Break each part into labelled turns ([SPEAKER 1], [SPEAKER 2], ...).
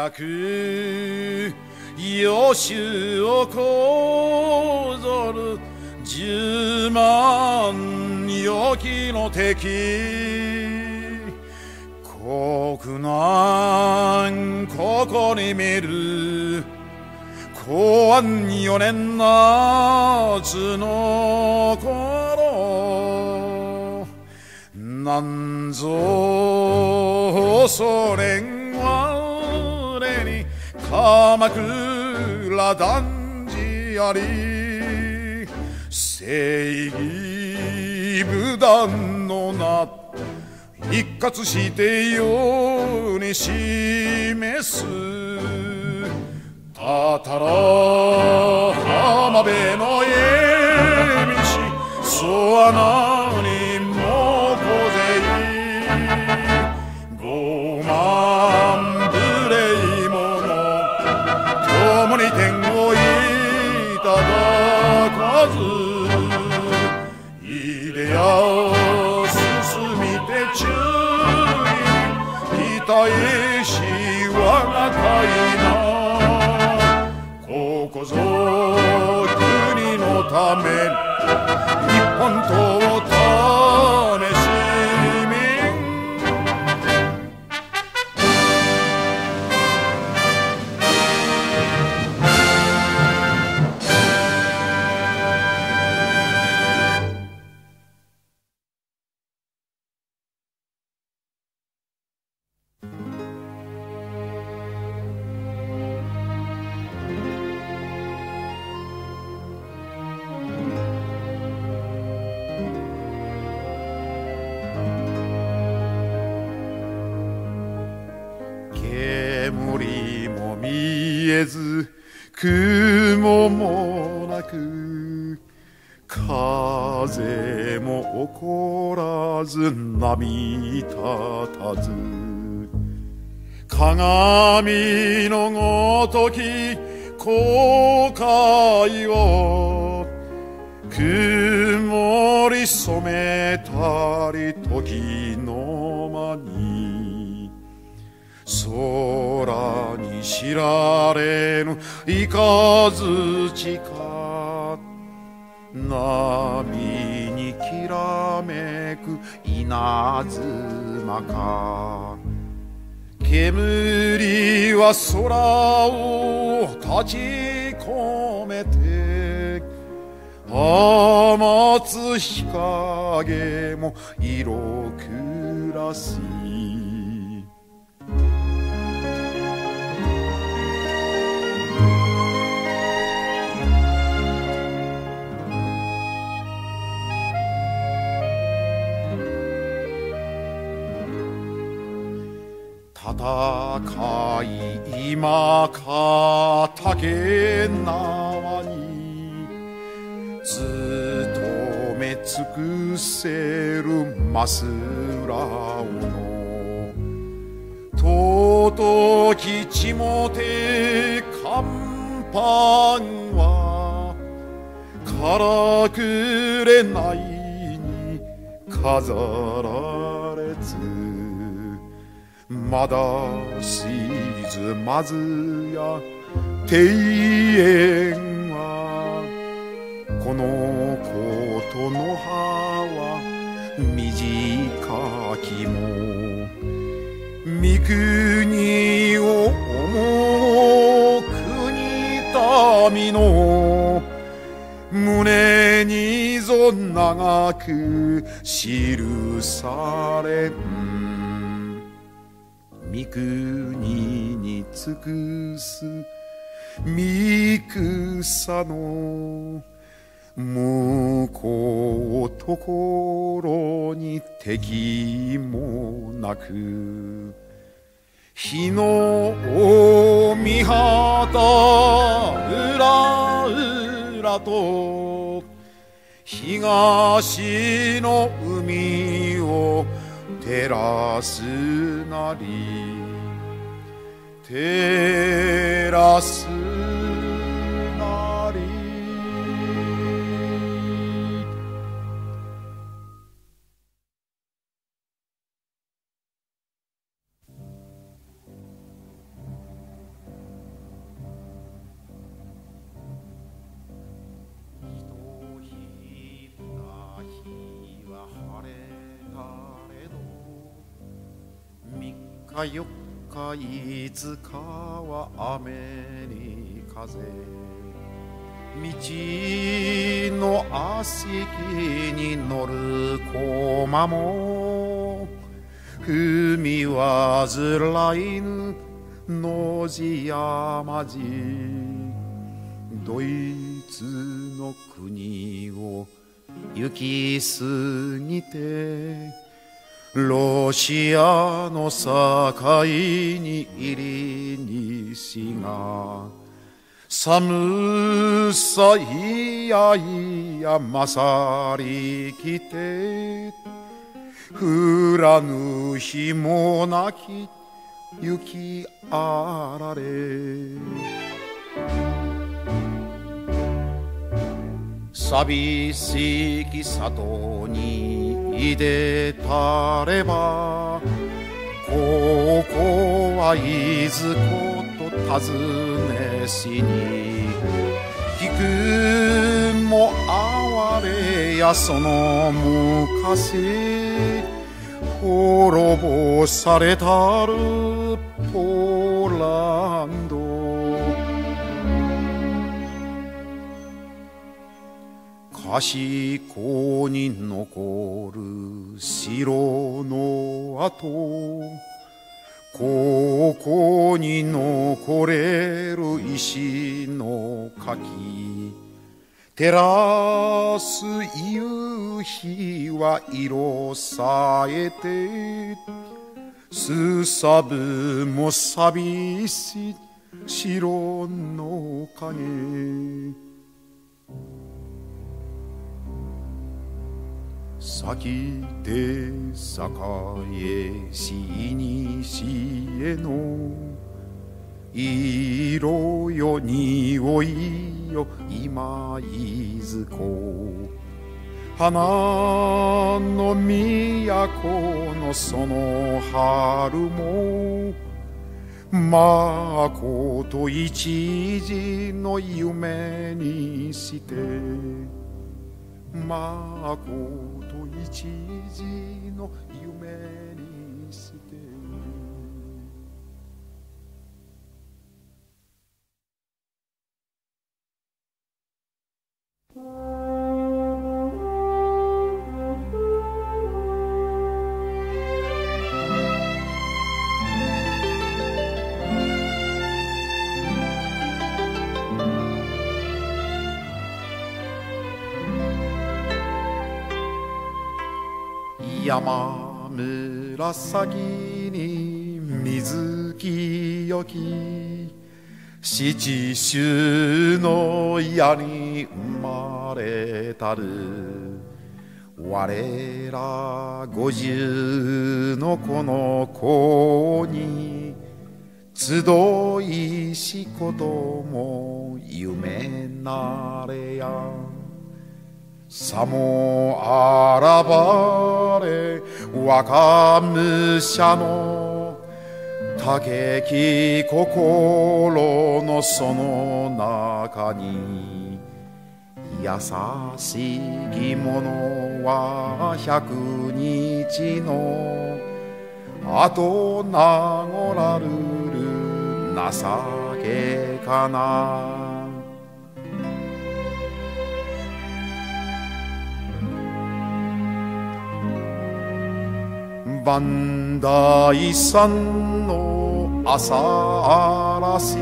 [SPEAKER 1] なく余州をこぞる10万余機の敵、国難ここに見る公安4年夏の頃、なんぞソ連我に鎌倉団地あり、正義武断の名一括して世に示す、たたら浜辺の家道そ穴にも小勢5万無礼者共に天をいただかず、いでや進みて注意いたえし我が会な、ここぞ国のため日本と種市民、煙も見えず雲もなく、風も起こらず波立たず、鏡のごとき後悔を曇り染めたり時の間に、空に知られぬ雷か波にきらめく稲妻か、煙は空を立ち込めて、雨つ日陰も色暮らし、戦い今か竹縄に勤め尽くせるマスラオの尊き地もて甲板はからくれないに飾られず、まだ沈まずや庭園はこのことの葉は短きも三国を思う国民の胸にぞ長く記されん、三国に尽くす三草の向こうところに敵もなく、日の御旗裏裏と東の海を照らすなり照らすなり。 日4日5日は雨に風、道の足に乗る駒も踏み煩いぬ野地山地、ドイツの国を行き過ぎてロシアの境に入り西が寒さいやいや勝りきて、降らぬ日もなき雪あられ、寂しき里にいでたれば、ここはいずこと尋ねしに、聞くも哀れやその昔、滅ぼされたるポーランド、賢に残る城の跡、ここに残れる石の垣、照らす夕日は色さえて、すさぶも寂しい城の影、先で栄しにしえの色よ匂いよ今いずこ、花の都のその春もまこと一時の夢にして、まこと一時の夢にして、山紫に水清き、七州の矢に生まれたる、我ら50のこの子に集いしことも夢なれや、さもあらばれ若武者の高き心のその中に、優しき者は100日の後なごらるる情けかな。磐梯山の朝嵐、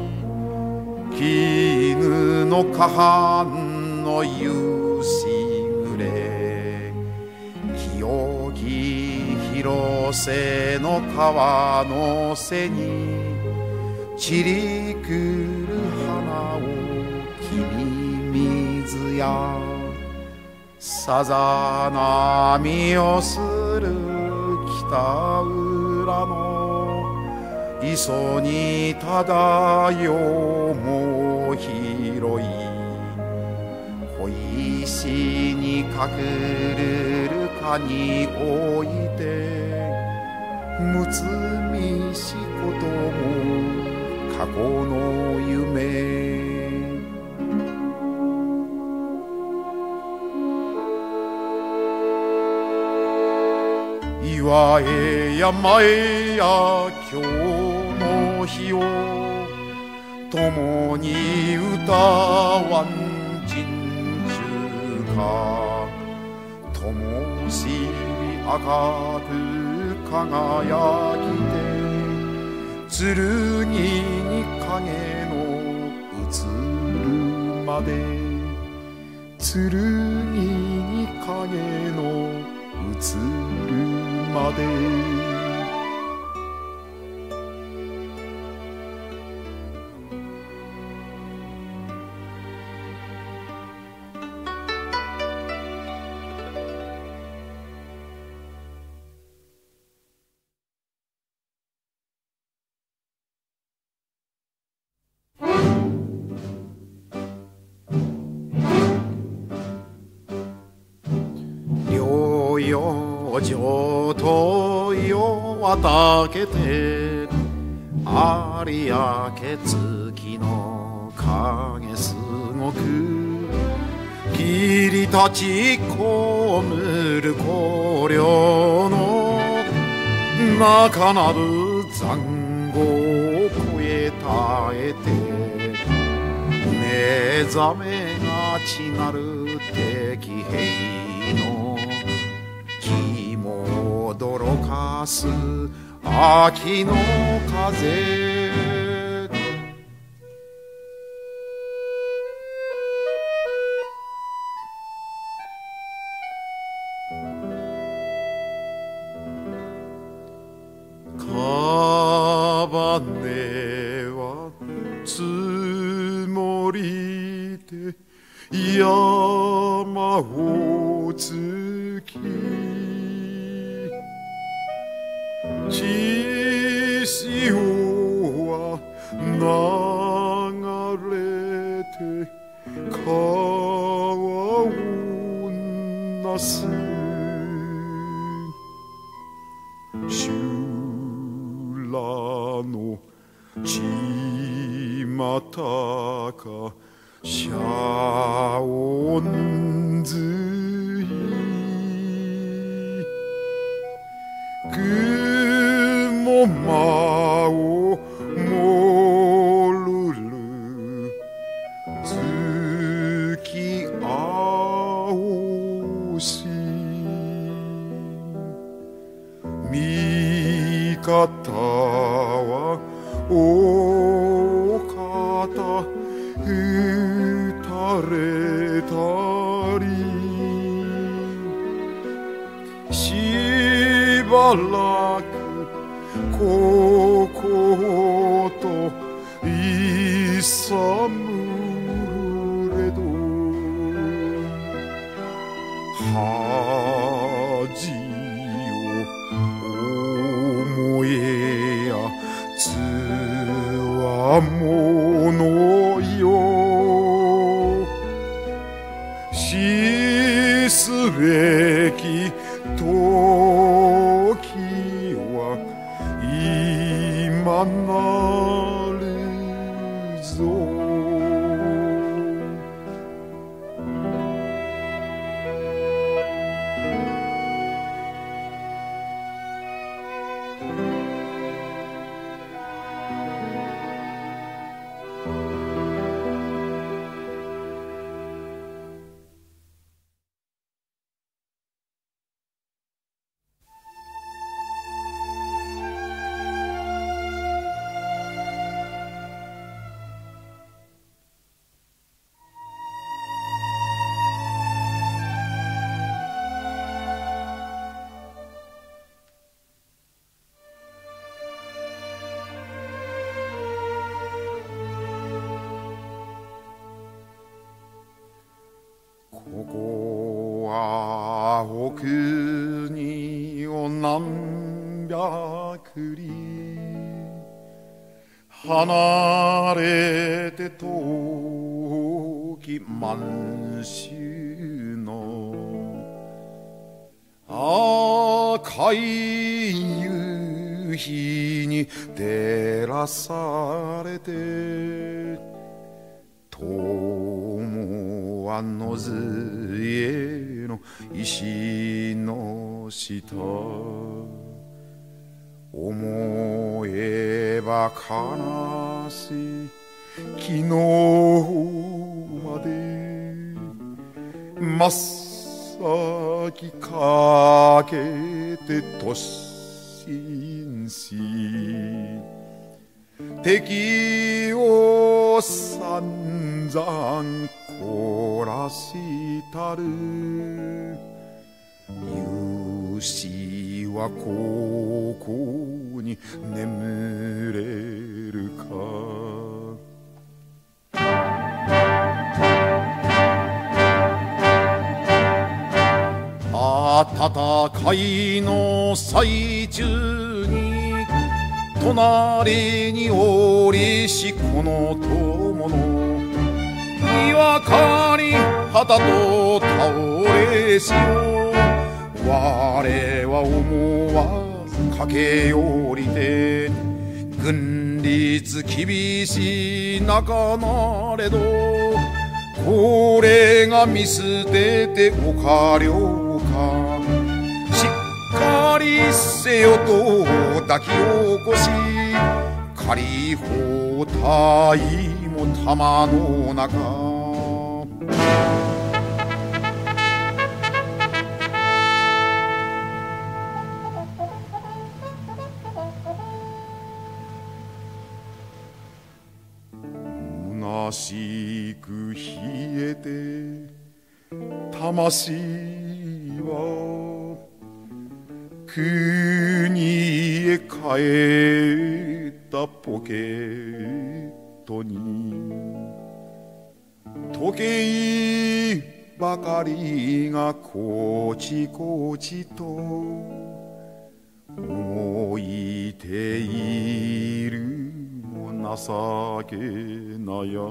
[SPEAKER 1] 絹の河畔の夕しぐれ、清き広瀬の川の背に散り来る花を君水や、さざ波をする北浦の磯に漂うも広い小石に隠れるかにおいて、むつみしことも過去の夢、 岩へ山へや今日の日を共に歌わん珍中か灯火赤く輝きて剣に影の映るまで剣に影の映るまで養生と夜はたけて有明月の影すごく霧立ちこむる荒涼の中なる残酷を越え耐えて目覚めがちなる敵兵の気も驚かす秋の風カバネは積もりて山を突き血潮は流れて川をなす修羅のちまたかシャオンズイ雲間をもるる月青し味方はお方打たれたりしばらくここといさむれど恥を思えやつわものよ死すべき時は今なるぞここはお国を何百里離れて遠き満州の赤い夕日に照らされて友は野津への石の下思えば悲しい昨日まで真っ先かけて突進し敵を散々凝らしたる勇士はここに眠れるか戦いの最中に隣におりしこの友のにわかに旗と倒れしよ我は思わず駆け下りて軍律厳しい中なれどこれが見捨てておかりょうかしっかりせよと抱き起こし仮包帯も玉の中虚しく冷えて魂は国へ帰ったポケットに時計ばかりがこちこちと動いている情けなや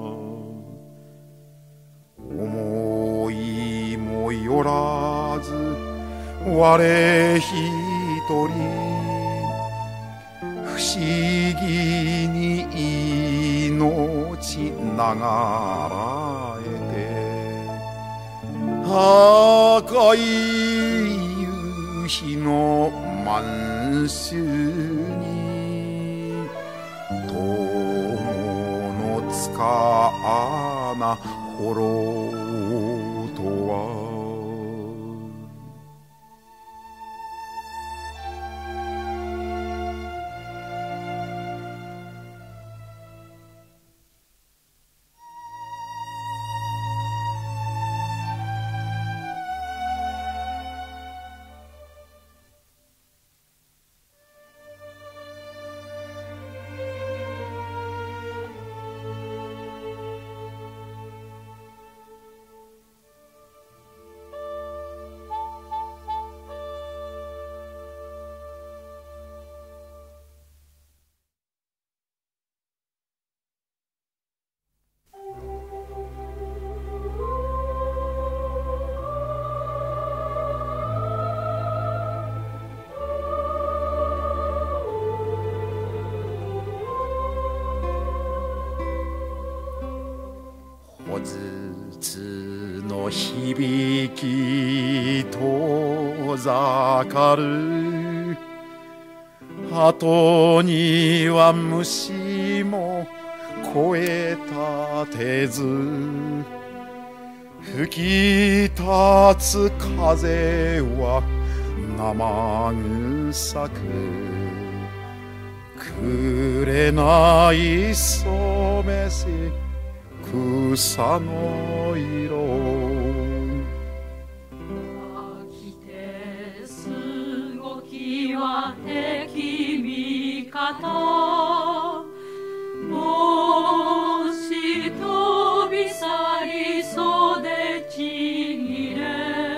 [SPEAKER 1] 思いもよらず我一人不思議に命ながらえて赤い夕日の満州につかなほろとは響き遠ざかる後には虫も声立てず吹き立つ風は生臭く紅染めし草の色
[SPEAKER 2] 飽きてすごきは敵味方もし飛び去り袖ちぎれ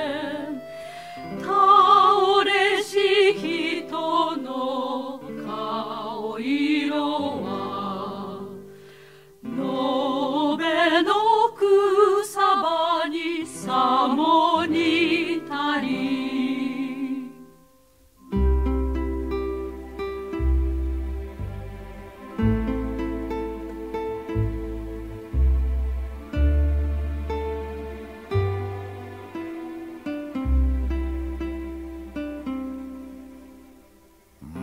[SPEAKER 2] 倒れし人の顔色はの草場に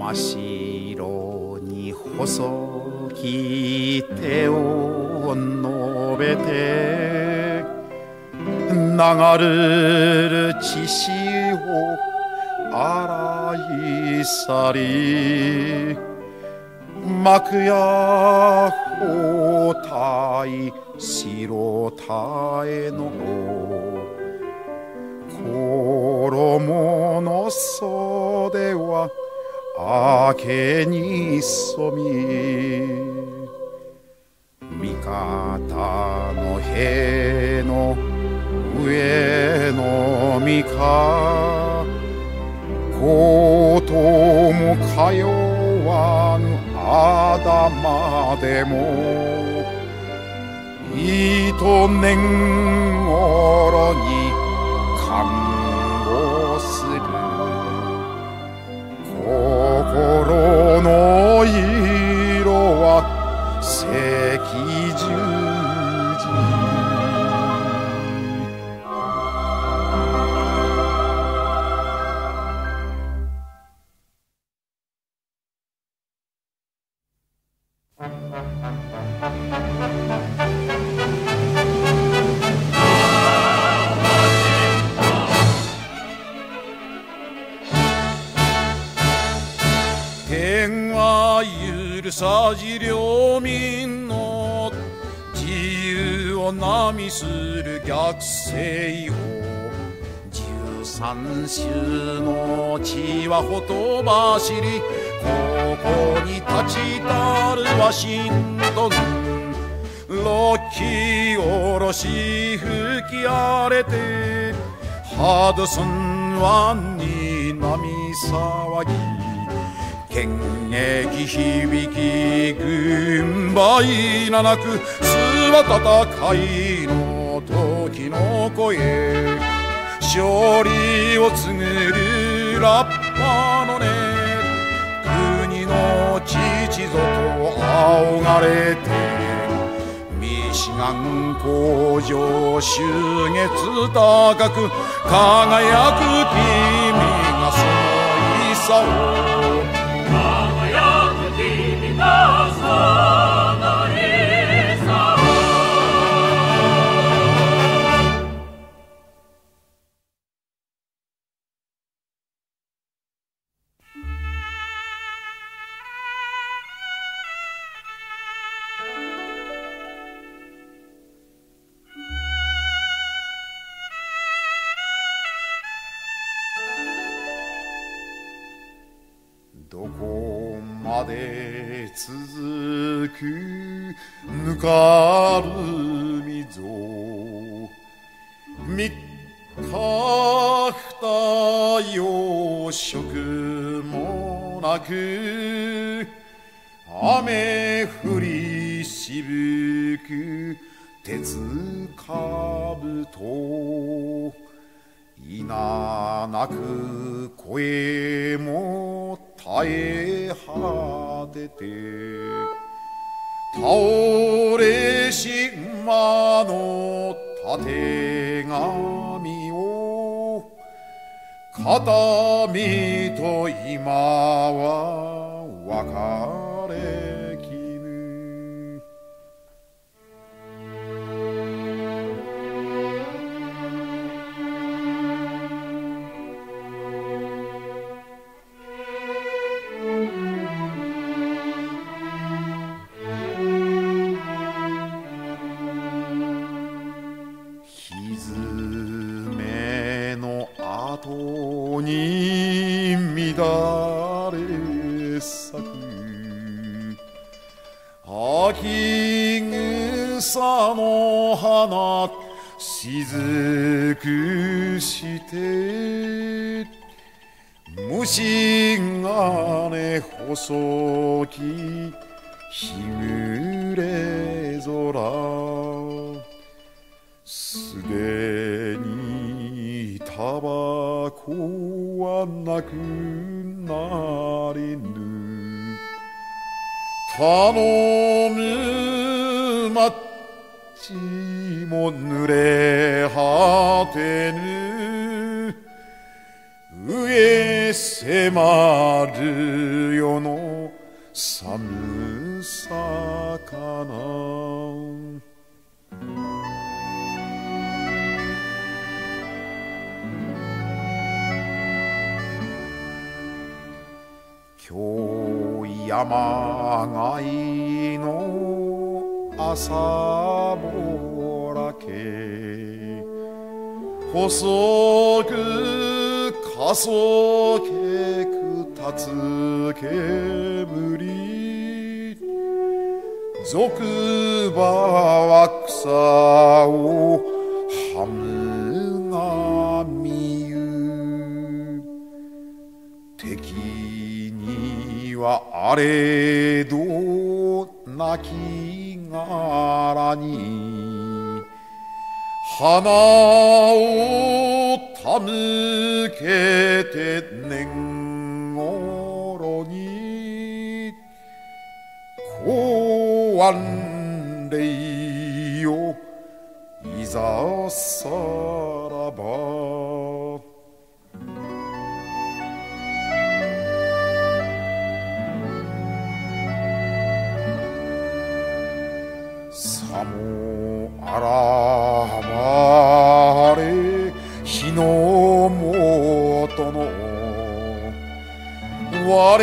[SPEAKER 1] 真っ白に細き手を述べて流る血潮洗い去り幕や包帯白鯛の衣の袖は明けに染み味方の塀の上のみかことも通わぬ頭でも糸年頃に看護する心の色は赤十字天は許さじ領民の自由をなみする逆性を13州の地はほとばしりここに立ちたるワシントンロッキーおろし吹き荒れてハドソン湾に波騒ぎ剣撃響き軍配ななく巣は戦いの時の声勝利を告ぐるラッパの音国の父ぞと仰がれてミシガン工場秋月高く輝く君がその勇を輝く君がその勇をどこまで続くぬかるみぞ三日二夜食もなく雨降りしぶく鉄かぶといななく声も絶え果てて倒れし馬のたてがみを片身と今は別れきぬ後に乱れ咲く秋草の花雫して虫金細き日暮れ空すでにタバコはなくなりぬ頼むマッチも濡れ果てぬ増え迫る世の寒さかな。今日山がいの朝ぼらけ、細くかそけく立つ煙、俗葉は草をハムが見ゆ、敵にはあれど亡きがらに花を手向けて年頃に公安礼よいざさらば。さもあらばれ日の元の我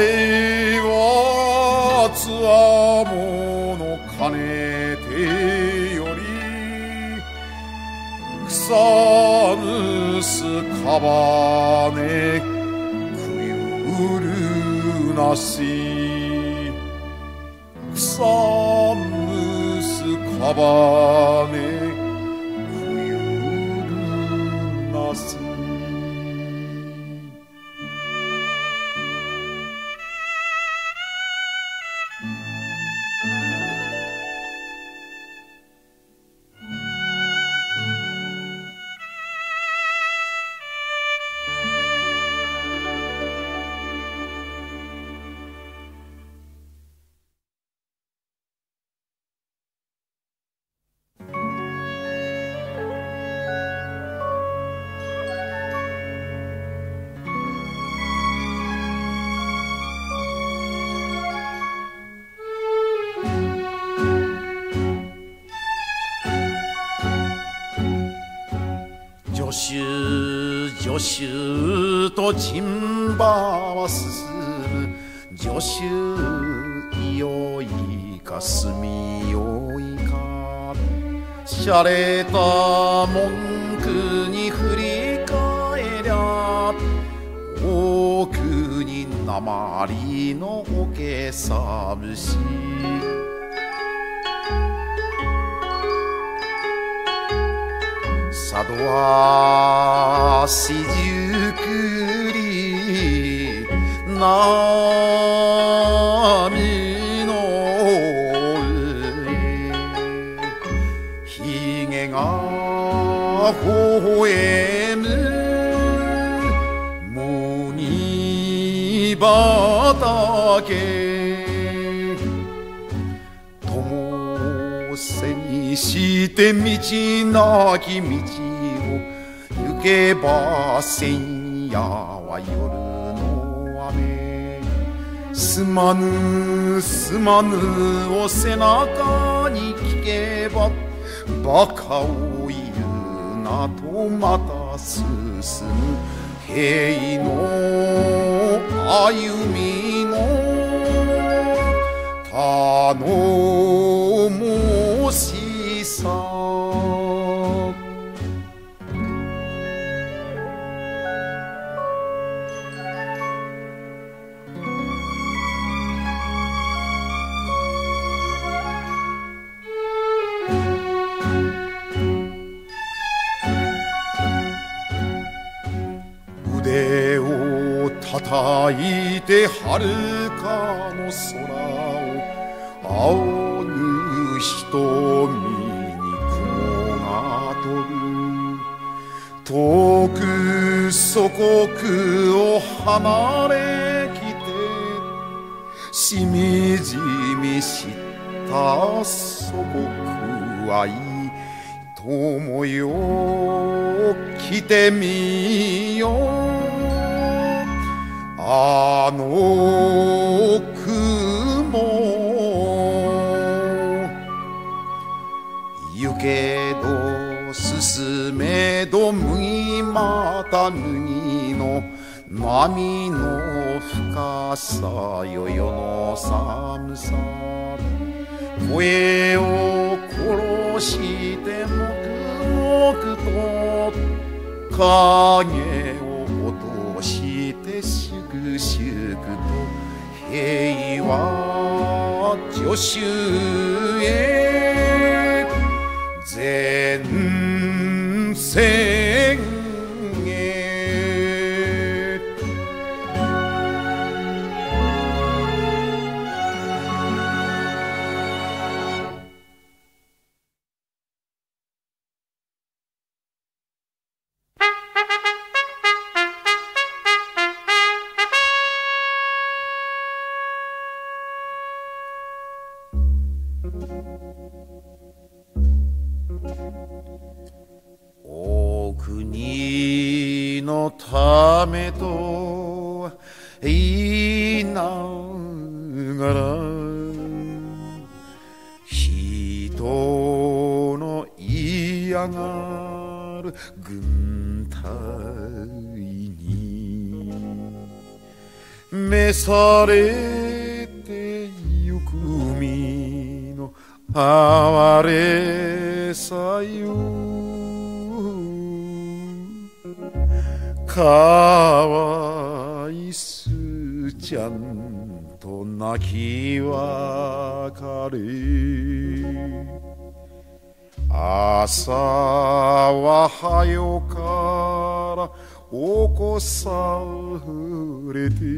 [SPEAKER 1] はつわものかねてより草むすかばねくゆるなし、草むすかばねくゆるなし。助手と陣馬は進む、助手いよいか隅よいか、しゃれた文句に振り返りゃ奥に鉛の桶さぶし、佐渡は四十九里波の上、ひげが微笑む麦畑、灯せにして道なき道を行けば千夜は夜の雨、すまぬすまぬを背中に聞けばバカを言うなとまた進む兵の歩みの頼もしさ。腕を叩いて遥かの空を仰ぐ瞳に雲が飛ぶ、遠く祖国を離れきてしみじみした祖国愛、友よ来てみよう。 あの雲行けど進めど麦また脱ぎの波の深さよ世の寒さ声を殺して黙々と影を落として粛々と平和助手へ前線へお国のためと言いながら人の嫌がる軍隊に召されてゆく身の哀れさよかわいすちゃんと泣き別れ朝ははよから起こされて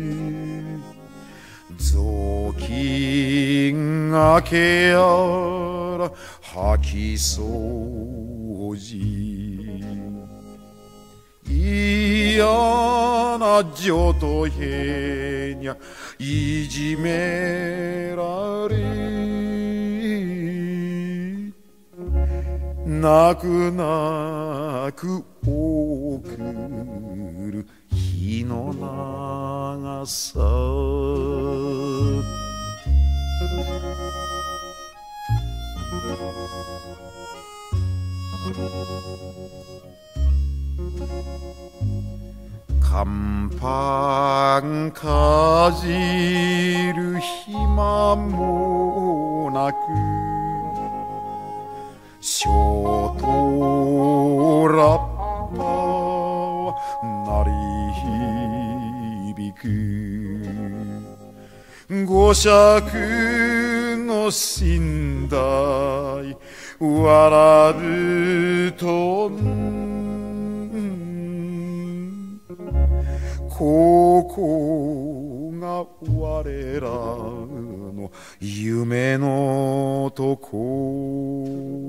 [SPEAKER 1] 雑巾がけやら掃き掃除嫌な女とへにゃいじめられ泣く泣く送る日の長さ乾パンかじる暇もなくショートラッパは鳴り響く五尺の寝台笑うとここが我らの夢のとこ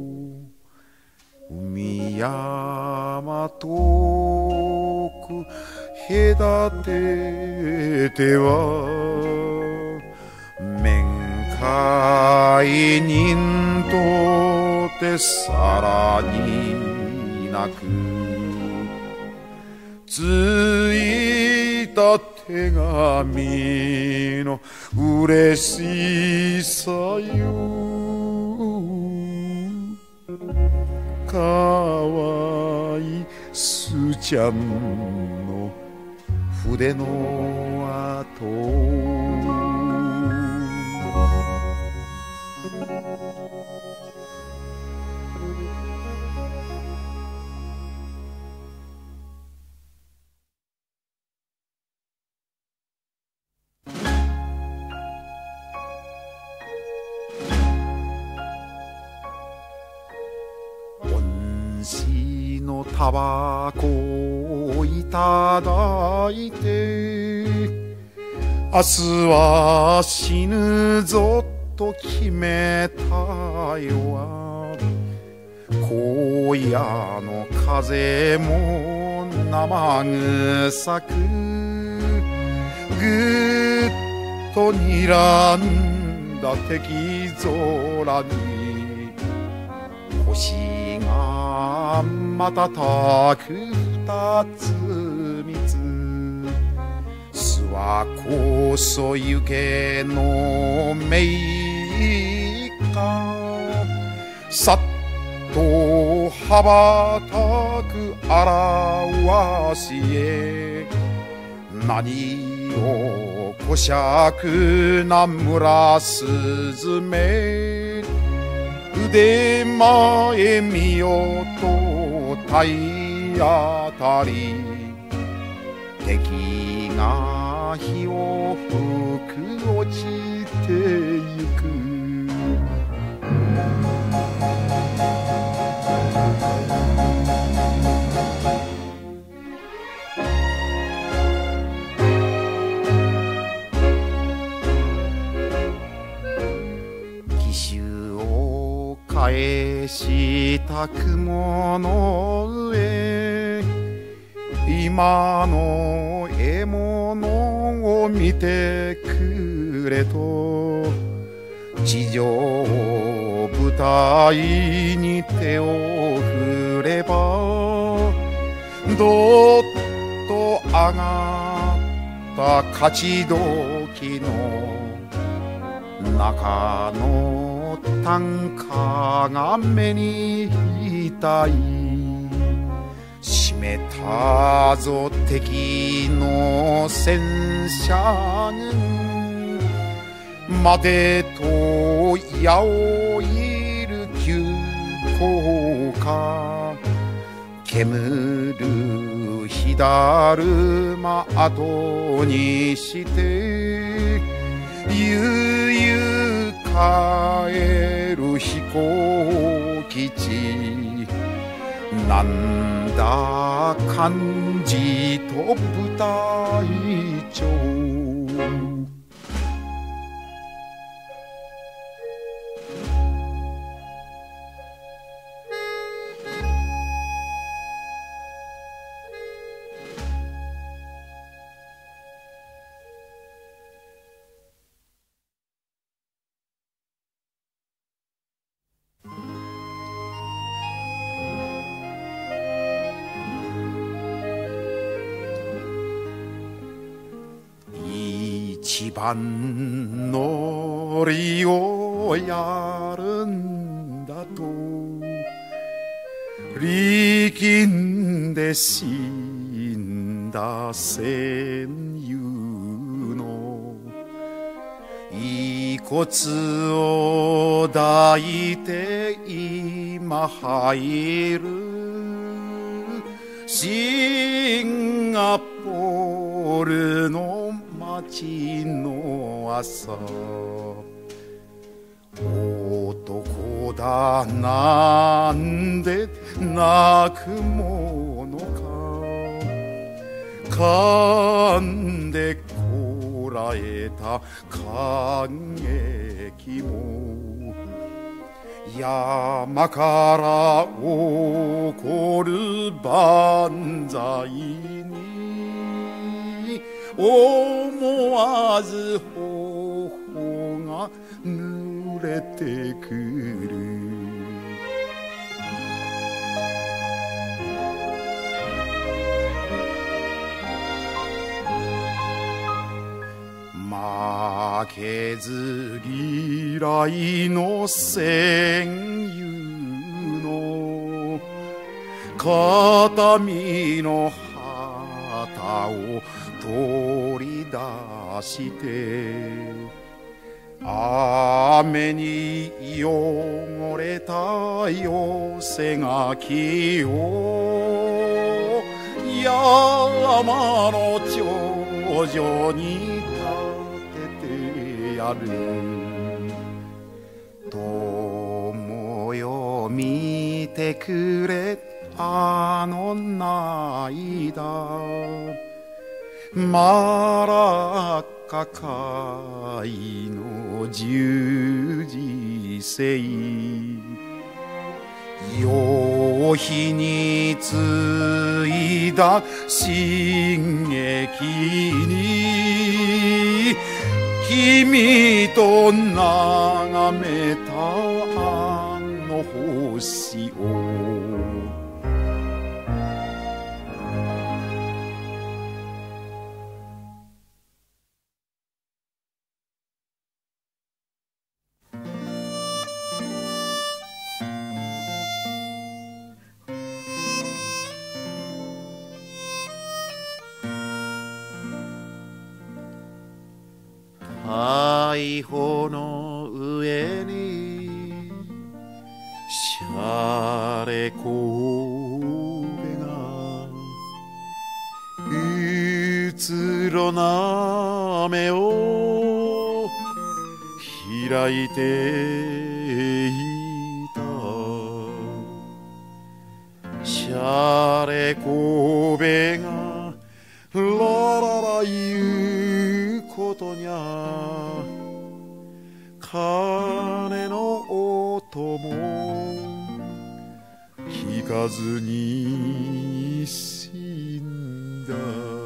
[SPEAKER 1] 海山遠く隔てては面会人とてさらになくついた手紙の嬉しさよかわいすちゃんの筆の跡のタバコをいただいて明日は死ぬぞと決めたよ荒野の風も生臭くぐっと睨んだ敵空に星が瞬く二つ三つはこそ行けのめいかさっと羽ばたく表しへ何をこしゃくな村すずめ腕前見よと体当たり敵が火を吹く落ちてゆく返した雲の上今の獲物を見てくれと地上舞台に手を振ればどっと上がった勝ち時の中の短歌が目に痛い閉めたぞ敵の戦車軍待てと矢をいる急降下煙る火だるま後にしてゆゆ帰る飛行基地なんだ漢字と部隊長一番乗りをやるんだと力んで死んだ戦友の遺骨を抱いて今入るシンガポールの街の朝男だなんで泣くものか噛んでこらえた感激も山から起こる万歳に思わず頬が濡れてくる負けず嫌いの戦友の形見の旗を取り出して雨に汚れた寄せ書きを山の頂上に立ててやる友よ見てくれあの涙マラカ海の十字星夕日についだ進撃に君と眺めたあの星を大砲の上にしゃれこべがうつろな目を開いていた。しゃれこべがラララ言うことにゃ、鐘の音も聞かずに死んだ。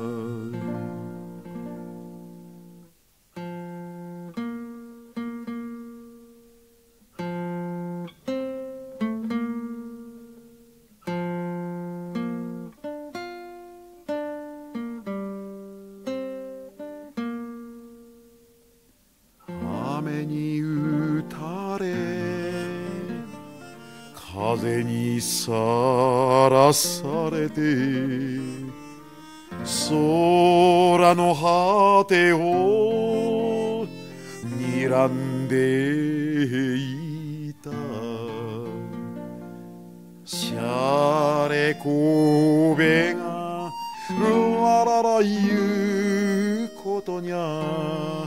[SPEAKER 1] 雨に打たれ風にさらされて空の果てを睨んでいた。しゃれこべがラララ言うことにゃ、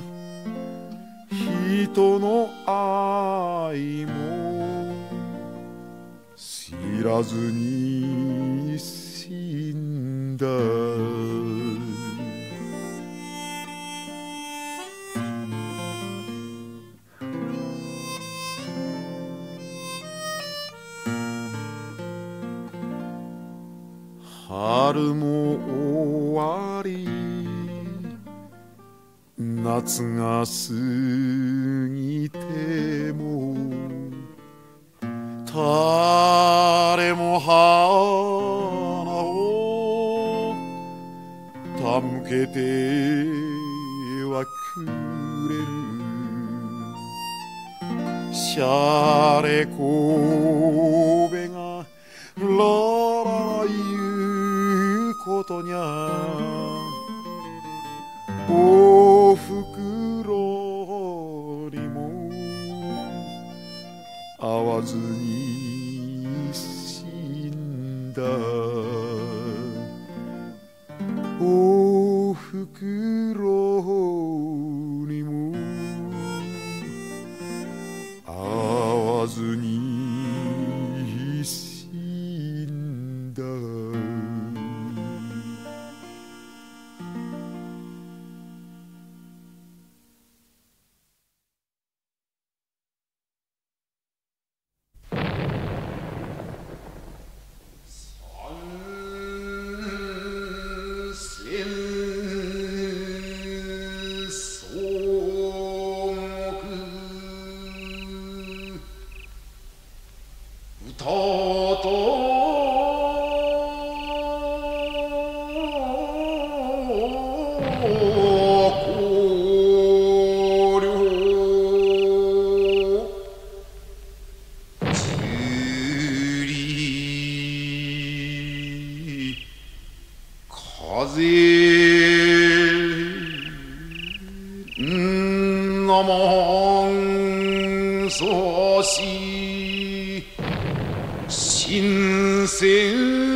[SPEAKER 1] 人の愛も知らずに死んだ。春も終わり夏が過ぎても誰も花を手向けてはくれる。しゃれこべがララ言うことにゃ、おふくろにも会わずに死んだ。おふくろにも会わずに死んだ。新鮮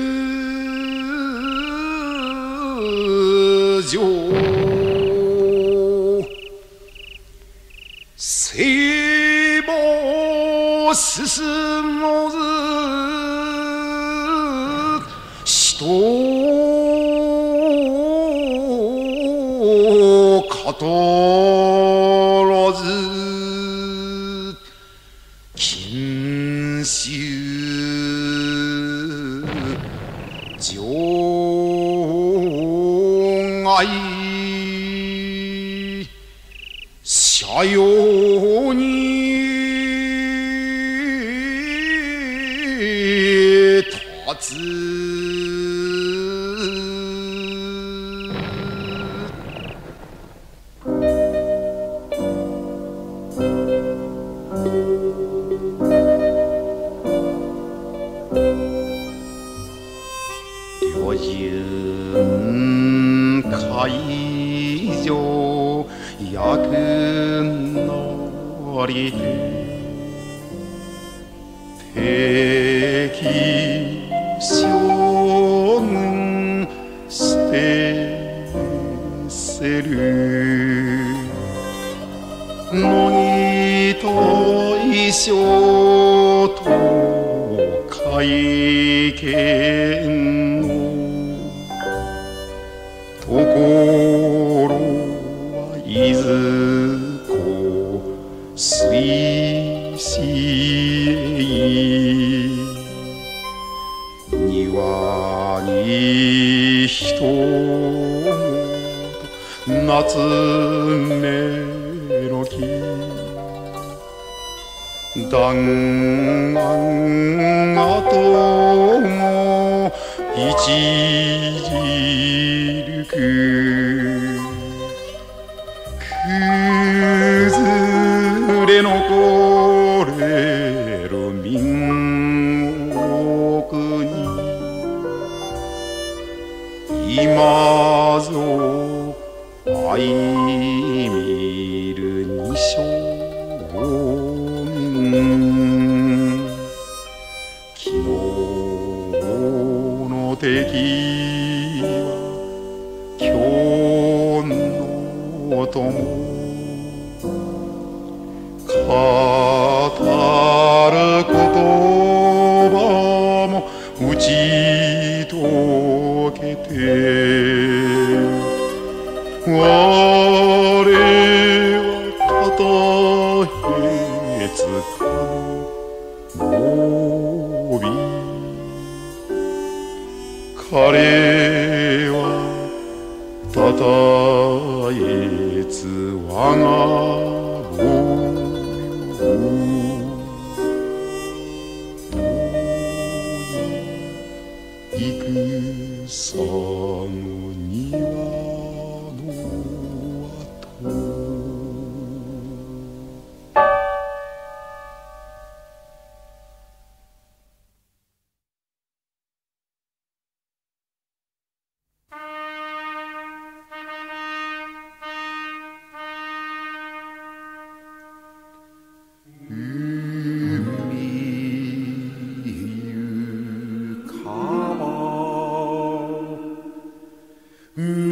[SPEAKER 1] 上聖母進もず人かとらず錦秋場外社用に立つ旅順会場役り敵将軍捨てせる乃木と衣装と会見のところはいずこ水死庭に人夏メロディ弾丸跡も一時く崩れ残れる民国に今ぞ相見る二少年昨日の敵は今日の友語る言葉も打ち解けて我はただへつかの帯彼はただへつ我が母よ戦の庭の跡海